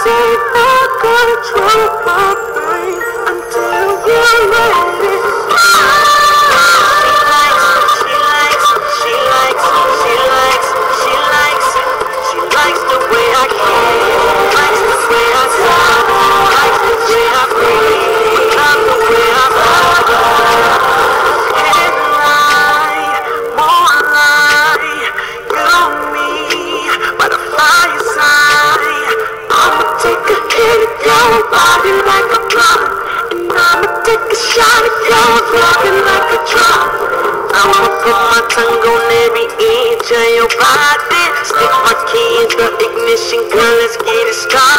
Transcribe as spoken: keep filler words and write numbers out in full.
take no control of my brain until you're ready. She likes, she likes, she likes, she likes, she likes the way I care, likes the way I sound, likes the way I breathe, not the way I feel. Can't lie, more lie, you and me by the fireside. I'ma take a hit of your body like a blunt, and I'ma take a shot of yours rocking like a drum. I'ma put my tongue on every inch of your body, stick my key in the ignition, girl, let's get it started.